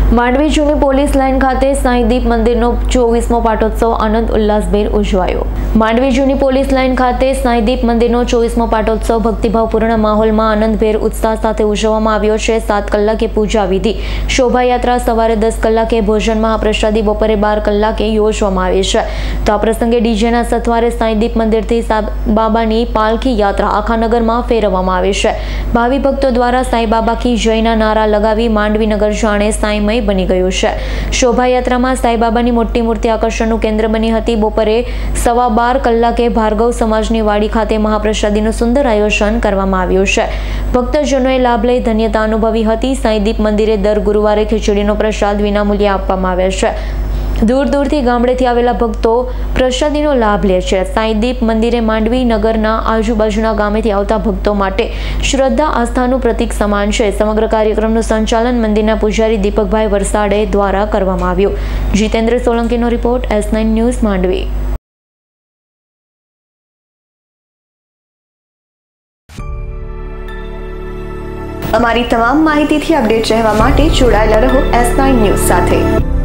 માંડવી જૂની police line ખાતે સાંઈદીપ મંદિરનો 24મો પાટોત્સવ આનંદ ઉલ્લાસભેર ઉજવાયો। માંડવી જૂની પોલીસ લાઇન ખાતે સાંઈદીપ મંદિરનો 24મો પાટોત્સવ ભક્તિભાવપૂર્ણ માહોલમાં આનંદભેર ઉત્સાહ સાથે ઉજવવામાં આવ્યો છે। 7 કલાકે પૂજા વિધિ, શોભાયાત્રા, સવારે 10 કલાકે ભોજન, મહાપ્રસાદી બપોરે 12 કલાકે યોજવામાં આવે છે। તો આ પ્રસંગે ડીજેના સથવારે સાંઈદીપ મંદિરથી સાંઈબાબાની પાલખી યાત્રા આખા નગરમાં ફેરવવામાં આવે છે। ભાવિ ભક્તો દ્વારા સાંઈબાબા કી જયના નારા લગાવી માંડવી નગર જાણે સાંઈમય બની ગયું છે। શોભાયાત્રામાં સાંઈબાબાની મોટી મૂર્તિ આકર્ષણનું કેન્દ્ર બની હતી। બપોરે 12:15 કલાકે ભાર્ગવ સમાજની વાડી ખાતે મહાપ્રસાદીનું સુંદર આયોજન કરવામાં આવ્યું છે। ભક્તજનોએ લાભ લઈ ધન્યતા અનુભવી હતી। સાંઈદીપ મંદિરે દર ગુરુવારે ખીચડીનો પ્રસાદ વિનામૂલ્યે આપવામાં આવે છે। दूर दूरથી ગામડેથી આવેલા ભક્તો પ્રસાદીનો લાભ લે છે। સાંઈદીપ મંદિરે માંડવી નગરના આજુબાજુના ગામેથી આવતા ભક્તો માટે શ્રદ્ધા આસ્થાનું પ્રતીક સમાન છે। સમગ્ર કાર્યક્રમનું સંચાલન મંદિરના પૂજારી દીપકભાઈ વરસાડે દ્વારા કરવામાં આવ્યું। જીતેન્દ્ર સોલંકીનો રિપોર્ટ, S9 ન્યૂઝ, માંડવી। અમારી તમામ માહિતીથી અપડેટ રહેવા માટે જોડાયેલા રહો S9 ન્યૂઝ સાથે।